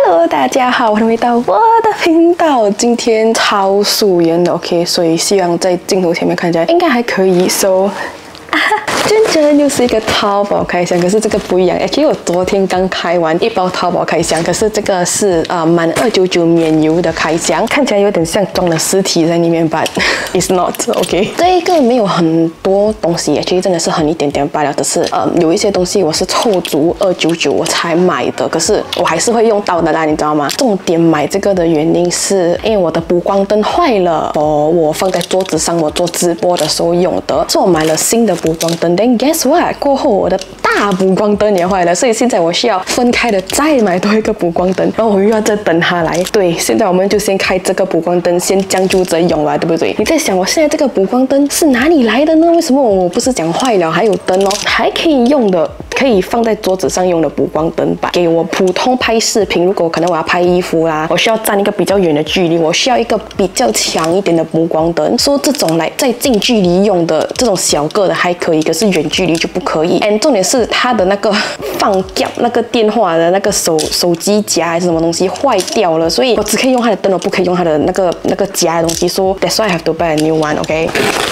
Hello， 大家好，欢迎回到我的频道。今天超素颜的 ，OK， 所以希望在镜头前面看起来应该还可以。So， 真又是一个淘宝开箱，可是这个不一样。Actually， 我昨天刚开完一包淘宝开箱，可是这个是满299免邮的开箱，看起来有点像装了尸体在里面吧？It's not OK。这一个没有很多东西，Actually真的是很一点点罢了。只是有一些东西我是凑足299我才买的，可是我还是会用到的啦，你知道吗？重点买这个的原因是因为我的补光灯坏了，我放在桌子上，我做直播的时候用的，所以我买了新的补光灯。Then guess what？ 过后我的大补光灯也坏了，所以现在我需要分开的再买多一个补光灯，然后我又要再等它来。对，现在我们就先开这个补光灯，先将就着用吧，对不对？你在想我现在这个补光灯是哪里来的呢？为什么我不是讲坏了还有灯哦，还可以用的，可以放在桌子上用的补光灯吧？给我普通拍视频，如果可能我要拍衣服啦，我需要站一个比较远的距离，我需要一个比较强一点的补光灯。说这种来在近距离用的这种小个的还可以，可是远距离就不可以。And 重点是它的那个放夹那个电话的那个手机夹还是什么东西坏掉了，所以我只可以用它的灯，我不可以用它的那个夹的东西。So that's why I have to buy a new one. OK？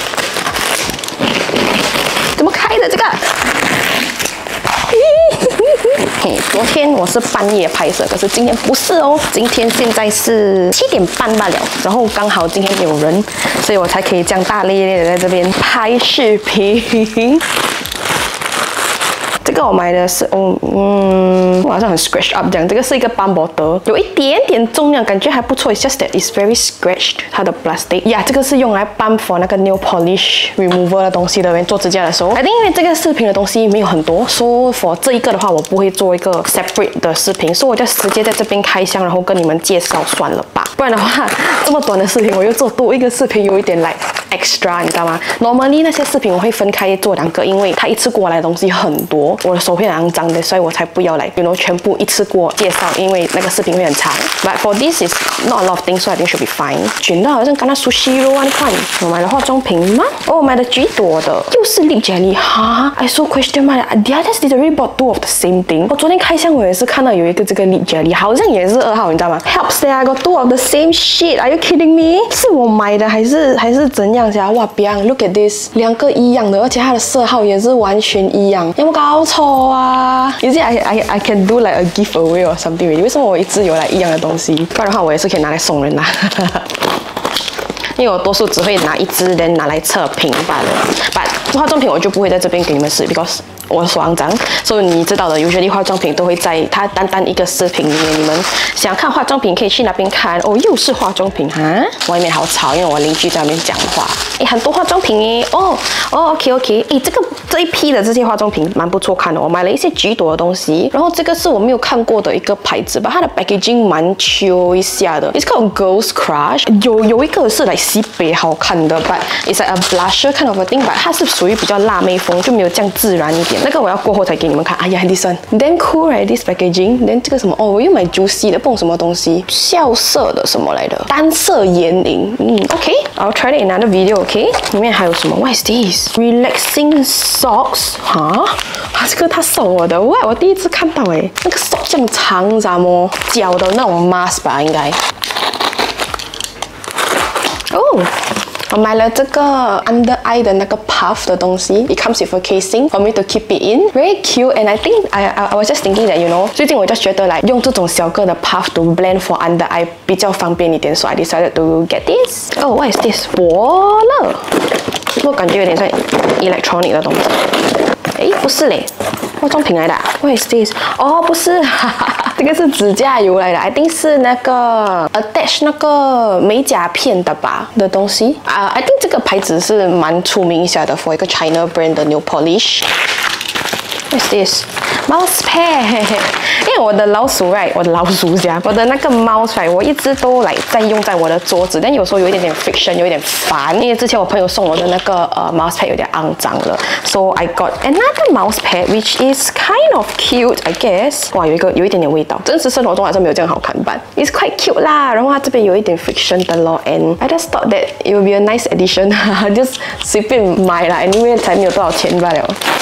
怎么开的这个？昨天我是半夜拍摄，可是今天不是哦。今天现在是7点半罢了，然后刚好今天有人，所以我才可以这样大咧咧的在这边拍视频。这个我买的是我好像很 scratched up 这样。这个是一个斑驳德，有一点点重量，感觉还不错。It's just that it's very scratched， 它的 plastic。呀，这个是用来斑for 那个 nail polish remover 的东西的，做指甲的时候。I think 因为这个视频的东西没有很多，所以 for 这一个的话，我不会做一个 separate 的视频，所以我就直接在这边开箱，然后跟你们介绍算了吧。不然的话，这么短的视频我又做多一个视频，有一点 like extra， 你知道吗 ？Normally 那些视频我会分开做2个，因为它一次过来的东西很多，我的手会很肮脏的，所以我才不要来全部一次过介绍，因为那个视频会很长。But for this is not a lot of things, so I think should be fine。卷到好像刚刚 sushi roll 啊，你看，我买了化妆品吗？我买的橘朵的，又是 lip jelly 哈 ！I saw question mark. Did I just literally bought 2 of the same thing？ 我昨天开箱我也是看到有一个这个 lip jelly， 好像也是2号，你知道吗 ？Helps there, I got 2 of the same shit. Are you kidding me？ 是我买的还是怎样噻？哇 ，Biang, look at this， 2个一样的，而且它的色号也是完全一样，有没有搞错啊？You see, I can do like a giveaway or something. 为什么我一直有来一样的东西？不然的话，我也是可以拿来送人啦。因为我多数只会拿一支，then拿来测评罢了。But 化妆品我就不会在这边给你们试 ，because 我的手肮脏，所以你知道的，usually 化妆品都会在它单一个视频里面。你们想看化妆品可以去那边看。哦，又是化妆品哈！外面好吵，因为我邻居在那边讲话。诶，很多化妆品耶。OK。诶，这一批的这些化妆品蛮不错看的。我买了一些橘朵的东西，然后这个是我没有看过的一个牌子吧，它的 packaging 蛮 chill 一下的。It's called Girls Crush。有一个是来西北好看的 ，but it's like a blusher kind of a thing， but 它是属于比较辣妹风，就没有这样自然一点。那个我要过后才给你们看。哎呀 ，this one，damn cool right？This packaging，then 这个什么？我又买 Juicy 的，不懂什么东西，校色的什么来的？单色眼影。OK，I'll try it in another video。OK， 里面还有什么 ？What is this？Relaxing socks？ 哈？这个他送我的，哇！我第一次看到诶，那个 sock 这样长，咋么？脚的那种 mask 吧，应该。我买了这个 under eye 的那个 puff 的东西 ，it comes with a casing for me to keep it in, very cute. And I think I was just thinking that最近我就觉得来用这种小个的 puff to blend for under eye 比较方便一点，所以 I decided to get this. Oh, what is this? 伯乐，我感觉有点像 electronic 的东西。诶，不是嘞，化妆品来的。What is this？ 哦，不是，这个是指甲油来的 ，I think 是那个 attach 那个美甲片的吧的东西。I think 这个牌子是蛮出名一下的 ，for 一个 China brand 的 nail polish。What is this？ mouse pad， 因为我的老鼠我的那个 mouse 我一直都在用在我的桌子，但有时候有一点点 friction， 有一点烦，因为之前我朋友送我的那个mouse pad 有点肮脏了 ，so I got another mouse pad which is kind of cute I guess。哇，有一点点味道，真实生活中还是没有这样好看吧 ，it's quite cute 啦。然后它这边有一点 friction 的咯 ，and I just thought that it would be a nice addition， just 随便买啦，因为才没有多少钱罢了。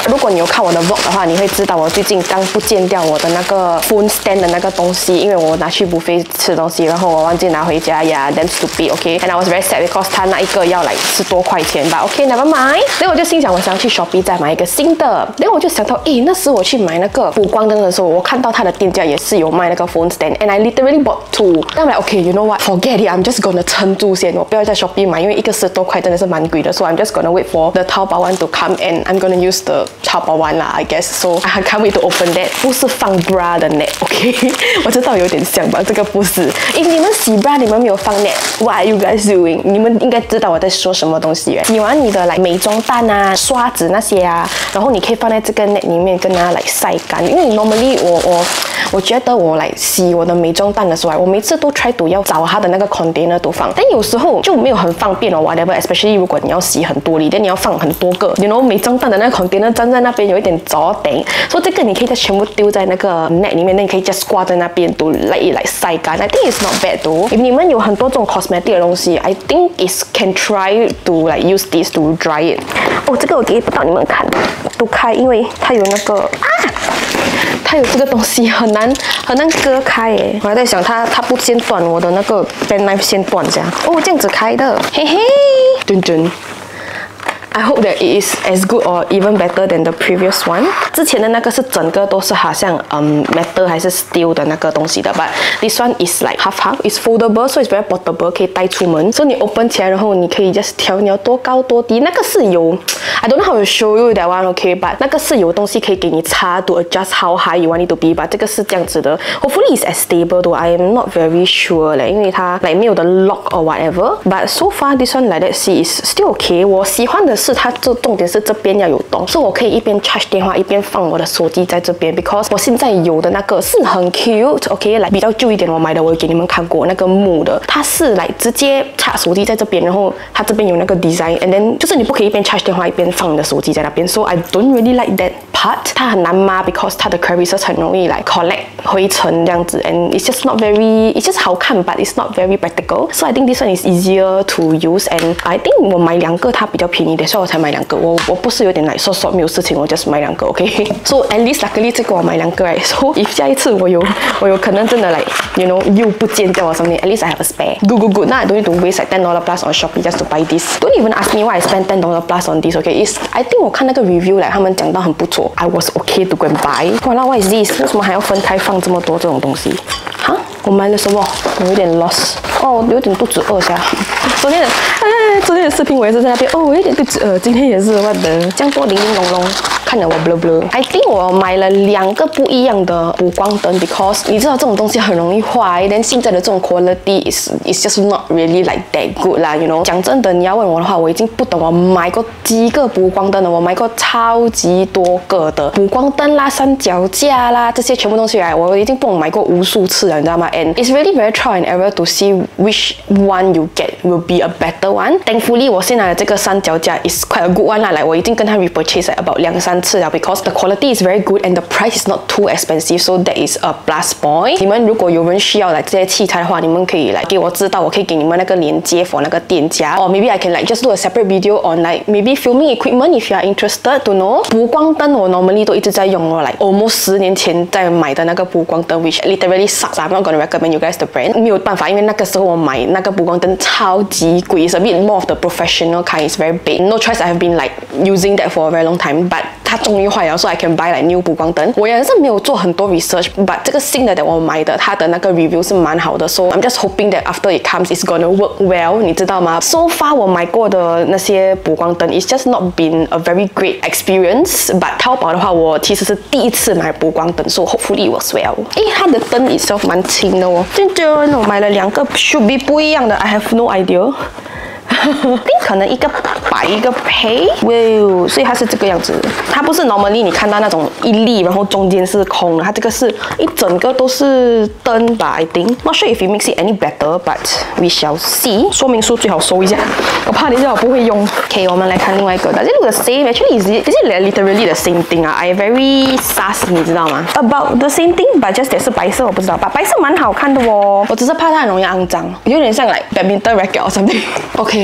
如果你有看我的 vlog 的话，你会知道我最近刚不见掉我的那个 phone stand 的那个东西，因为我拿去 buffet 吃东西，然后我忘记拿回家呀 ，damn stupid，OK。And I was very sad because 它那一个要来10多块钱吧 ，OK，never mind。然后我就心想，我想要去 Shopee 再买一个新的。然后我就想到，诶，那时我去买那个补光灯的时候，我看到它的店家也是有卖那个 phone stand，and I literally bought 2。那我 OK，you know what？Forget it，I'm just gonna 撑住先，我不要在 Shopee 买，因为一个10多块真的是蛮贵的，so I'm just gonna wait for the Taobao one to come and I'm gonna use the Taobao one 啦 ，I guess。So I can't wait to open that。不是放 bra 的 net，OK？ 我知道有点像吧，这个不是。诶，你们洗 bra 你们没有放 net？What are you guys doing？ 你们应该知道我在说什么东西。洗完你的来美妆蛋啊、刷子那些啊，然后你可以放在这个 net 里面跟它来晒干。因为 normally 我觉得我来洗我的美妆蛋的时候，我每次都 try to 要找它的那个 container 都放，但有时候就没有很方便哦 ，whatever。especially 如果你要洗很多粒，但你要放很多个 ，you know 美妆蛋的那个 container 站在那边有一点糟顶，所以这个你可以再全部丢在那个 net 里面，那你可以 just 挂在那边都来晒干。I think it's not bad though。if 你们有很多这种 cosmetic 的东西 ，I think is can try to like use this to dry it。哦，这个我给不到你们看，都开，因为它有那个它有这个东西很难割开耶。我还在想它不先断我的那个 pen knife 先断这样。哦，这样子开的，嘿嘿，真真。I hope that it is as good or even better than the previous one。之前的那个是整个都是好像metal 还是 steel 的那个东西的 ，but this one is like half it's foldable， so it's very portable， 可以带出门。所以你 open 起来，然后你可以 just 调你要多高多低。那个是有 ，I don't know how to show you that one，OK，but 那个是有东西可以给你插 to adjust how high you want it to be。but 这个是这样子的 ，hopefully it's as stable though。I am not very sure 嘞，因为它 like 没有的 lock or whatever。but so far this one like that see is still okay。我喜欢的是它重点是这边要有洞，所以我可以一边 charge 电话一边放我的手机在这边。because 我现在有的那个是很 cute，OK， 来比较旧一点，我买的我有给你们看过那个木的，它是来直接插手机在这边，然后它这边有那个 design，and then 就是你不可以一边 charge 电话一边放你的手机在那边。So I don't really like that part。它很难抹 because 它的 crevices 很容易来 collect 灰尘这样子 ，and it's just not very，it's just 好看 but it's not very practical。So I think this one is easier to use，and I think 我买2个它比较便宜的，所以我才买2个。我不是有点like 说没有事情，我 just 买2个 ，OK。So at least luckily 这个我买2个，right？ So if 下一次我有可能真的like you know 又不见掉或 something， at least I have a spare。Good。Now I don't need to waste like $10 plus on Shopee just to buy this。Don't even ask me why I spend $10 plus on this，OK？It's I think 我看那个 review 来，他们讲到很不错 ，I was okay to go and buy。哇，那 what is this？ 为什么还要分开放这么多这种东西？哈？我买了什么？我有点 lost。哦，有点肚子饿下。昨天的视频我也是在那边，哦，我有点肚子饿。今天也是，我的这样多零零珑珑，看着我 blur blur。I think 我买了2个不一样的补光灯 ，because 你知道这种东西很容易坏，但现在的这种 quality is just not really like that good 啦 ，you know。讲真的，你要问我的话，我已经不懂我买过几个补光灯了，我买过超级多个的补光灯啦、三脚架啦，这些全部东西来，我已经不懂买过无数次了，你知道吗 ？And it's really very trial and error to see which one you get will be a better one。Thankfully， 我现在的这个三脚架 is quite a good one 啦，来我已经跟他 repurchase about 2-3次了 ，because the quality is very good and the price is not too expensive，so that is a plus point。你们如果有人需要来这些器材的话，你们可以来给我知道，我可以给你们那个链接 for 那个店家，or maybe I can like just do a separate video on like maybe filming equipment if you are interested to know。补光灯我 normally 都一直在用哦， like almost 10年前在买的那个补光灯 ，which literally sucks。I'm not gonna recommend you guys the brand。没有办法，因为那个时候我买那个补光灯超级贵 ，it's a bit more of the professional kind，it's very big。No choice，I have been like using that for a very long time，but 它终于坏了，所以 I can buy like new 补光灯。我也是没有做很多 research，but 这个新的我买的，它的那个 review 是蛮好的，so I'm just hoping that after it comes, it's gonna work well， 你知道吗 ？So far 我买过的那些补光灯 ，it's just not been a very great experience。But 淘宝的话，我其实是第一次买补光灯，so hopefully it works well。诶，它的灯 itself 蛮轻的哦。我买了2个 should be 不一样的 ，I have no idea。可能一个白一个黑，哇，所以它是这个样子。它不是 normally 你看到那种一粒，然后中间是空的，它这个是一整个都是灯吧 ？I think not sure if it makes it any better, but we shall see。说明书最好收一下，我怕等一下我不会用。OK， 我们来看另外一个。Does it look the same? Actually, is it literally the same thing 啊 ？I very sus， 你知道吗 ？About the same thing, but just 是白色，我不知道。白色蛮好看的哦，我只是怕它很容易肮脏，有点像like badminton racket or something。OK。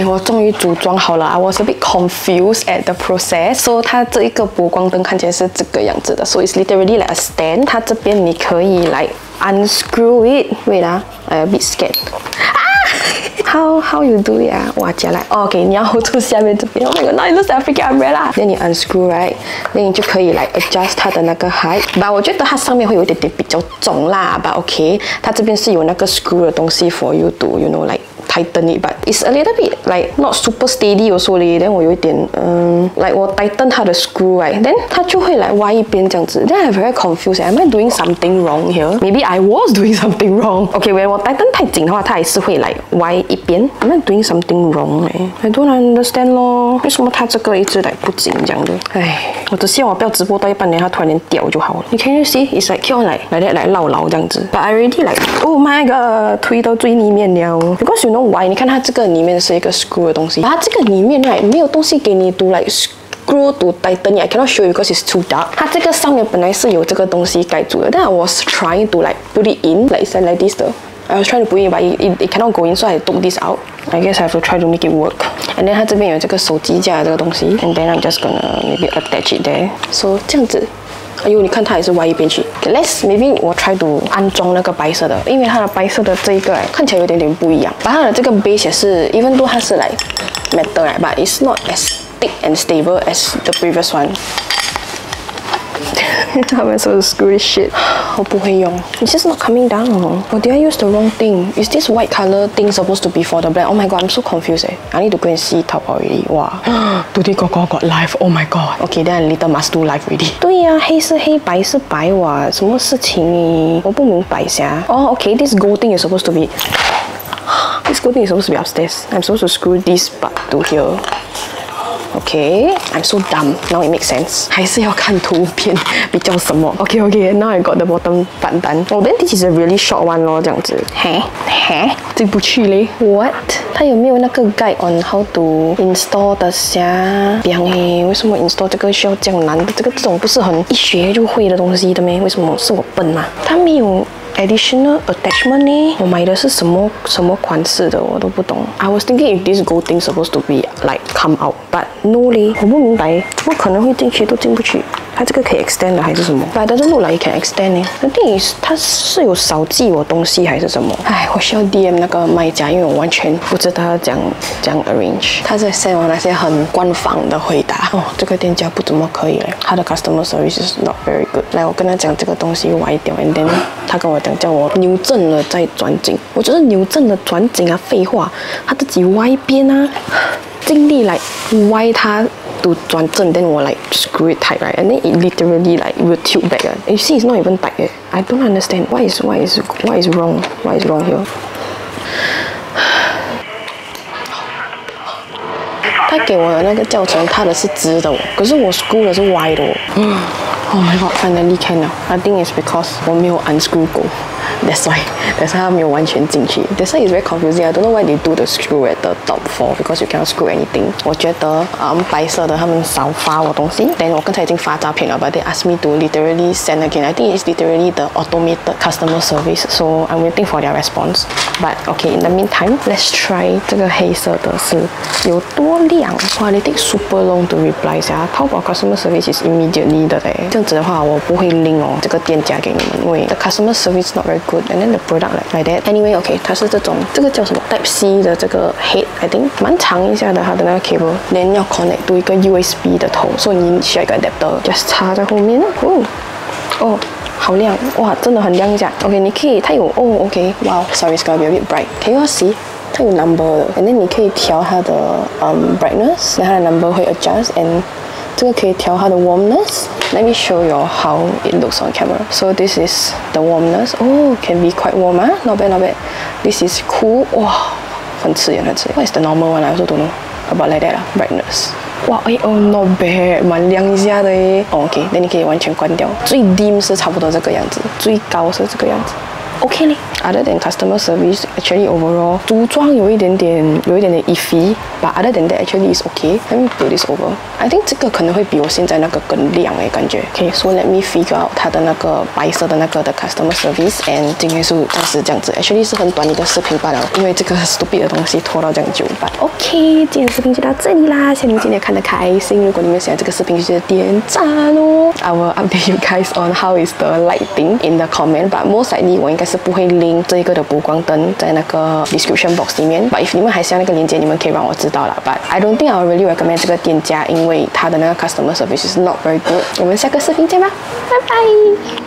OK， 我终于组装好了。I was a bit confused at the process. So 它这一个补光灯看起来是这个样子的。So it's literally like a stand. 它这边你可以like unscrew it. Wait 啊 ，I'm a bit scared. How you do it 啊？哇，加来 ，OK， 你要 hold 住下面这边。Oh my god， now it looks like a freaking umbrella。then 你 unscrew right，then 你就可以来 adjust 它的那个 height。But 我觉得它上面会有一点点比较重啦。But OK， 它这边是有那个 screw 的东西 for you to you know like tighten it， but it's a little bit like not super steady also 咧。then 我有一点like 我 tighten 它的 screw right，then 它就会来歪一边这样子。then I'm very confused. Am I doing something wrong here? Maybe I was doing something wrong. OK， when 我 tighten 太紧的话，它还是会来歪一边。Am I doing something wrong 哎 ？I don't understand 咯，为什么它这个一直来不紧这样的？唉，我只希望我不要直播到一半，它突然间掉就好了。你 Can you see? It's like keep on like that 来绕绕这样子。But I already like oh my god， 推到最里面了。Because you know why？你看它这个里面是一个 screw 的东西，它这个里面 right 没有东西给你读来。Screw to tighten it. I cannot show you because it's too dark. 它这个上面本来是有这个东西盖住的，但 I was trying to like put it in, like it's like this 的。I was trying to put it, but it cannot go in, so I took this out. I guess I have to try to make it work. And then 它这边有这个手机架的这个东西 ，and then I'm just gonna maybe attach it there. So 这样子。哎呦，你看它也是歪一边去。Okay, let's maybe 我 try to 安装那个白色的，因为它的白色的这一个看起来有点点不一样。把它的这个 base 也是 ，even though 它是like metal right, but it's not as thick and stable as the previous one. How am I supposed to screw this shit? 我不会用。It's just not coming down. Or did I use the wrong thing? Is this white color thing supposed to be for the black? Oh my god, I'm so confused. I need to go and see Taobao already. Wow. Today got live. Oh my god. Okay, then I later must do live already. 对呀，黑是黑，白是白哇，什么事情？我不明白噻。Oh, okay, this gold thing is supposed to be. This gold thing is supposed to be upstairs. I'm supposed to screw this part to here. Okay, I'm so dumb. Now it makes sense. 还是要看图片比较什么。Okay, now I got the bottom part done. Oh, then this is a really short one 咯，这样子。进不去嘞。What？ 它有没有那个 guide on how to install 的噻？bien诶，为什么 install 这个需要这样难的？这种不是很一学就会的东西的咩？为什么是我笨嘛？它没有。Additional attachment 呢？我买的是什么款式的？我都不懂。I was thinking if this gold thing supposed to be like come out, but no 嘞，我不明白，怎么可能会进去都进不去？它这个可以 extend 的还是什么 ？But it doesn't look like it can extend 呢。The thing is， 它是有少寄我东西还是什么？唉，我需要 DM 那个卖家，因为我完全不知道怎样 arrange。他在 send 我那些很官方的回答。哦，这个店家不怎么可以嘞，他的 customer service is not very good。来，我跟他讲这个东西歪掉 ，and then 他跟我讲叫我扭正了再转紧。我觉得扭正了转紧啊，废话，他自己歪边啊，尽力来歪它。To 转正 then 我 like screw it tight right and then it literally like will tilt back. You see it's not even tight yet. I don't understand what is wrong. What is wrong here? 他给我的那个教程，他的是直的，可是我 screw 的是歪的。Oh my god, finally can 了。I think it's because 我没有 unscrew 过。That's why 它没有完全进去。That's why it's very confusing. I don't know why they do the screw at the top for because you cannot screw anything. 我觉得白色的他们少发我东西。Then 我刚才已经发诈骗了 ，but they asked me to literally send again. I think it's literally the automated customer service. So I'm waiting for their response. But okay, in the meantime, let's try 这个黑色的是有多亮？哇 ，they take super long to reply 噻。淘宝 customer service is immediately 的嘞。这样子的话，我不会拎哦这个店家给你们，因为 the customer service not very good, and then the product like that. Anyway, okay, 它是这种，这个叫什么 Type C 的这个 head, I think 蛮长一下的，它的那个 cable. Then 要 connect to 一个 USB 的头，所以你需要一个 adapter，just 插在后面。哦，好亮，哇，真的很亮一下。OK， 你可以，它有OK， wow, sorry, it's gonna be a bit bright. Can you all see？它有 number 的 ，and then 你可以调它的brightness， 然后它的 number 会 adjust，and 这个可以调它的 warmness. Let me show you how it looks on camera. So this is the warmness. Oh, can be quite warm, ah? Not bad, not bad. This is cool. 哇，很刺眼，很刺眼。What is the normal one? I also don't know. About like that 啦 ，brightness. 哇，not bad， 蛮亮一下的诶。OK， 那你可以完全关掉。最 dim 是差不多这个样子，最高是这个样子。 OK 嘞。Other than customer service, actually overall 组装有一点点 iffy, but other than that actually is okay. Let me put this over. I think 这个可能会比我现在那个更亮诶，感觉。Okay, so let me figure out 它的那个白色的那个的 customer service and 今天是暂时这样子。Actually 是很短一个视频罢了，因为这个 stupid 的东西拖到这样久吧。OK， 今天视频就到这里啦，希望你们今天看得开心。如果你们喜欢这个视频，就记得点赞哦。I will update you guys on how is the lighting in the comment, but most likely 我应该是不会link这一个的补光灯在那个 description box 里面。But if 你们还想那个链接，你们可以让我知道啦。But I don't think I really recommend 这个店家，因为它的那个 customer service is not very good。我们下个视频见吧，拜拜。